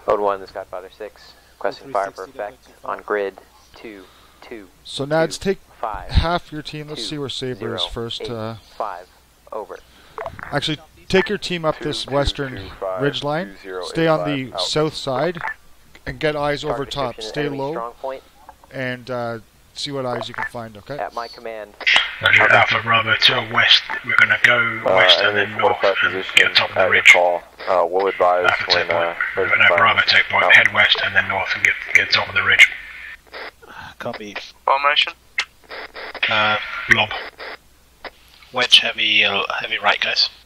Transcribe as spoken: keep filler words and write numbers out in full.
Code one, this is Godfather six, requesting fire for effect on grid two, two. So Nads, take five, half your team. Let's two, see where Saber zero, is first. eight, Uh, five, over. actually, take your team up Two, this two, western two, five, ridge line. two, zero, Stay eight, on five, the out. south side and get eyes over Target top. description, Stay enemy low strong point and uh, see what eyes you can find, okay? at my command. Roger, Alpha Bravo to our west. We're going to go Uh, west and enemy then north fortified and position get top of the at your ridge. call. Uh, we'll advise Alpha when take point. uh, No, there's a Bravo fire. take point. Out. Head west and then north and get get top of the ridge. Copy. Formation. Uh, blob. Wedge heavy, uh, heavy right, guys.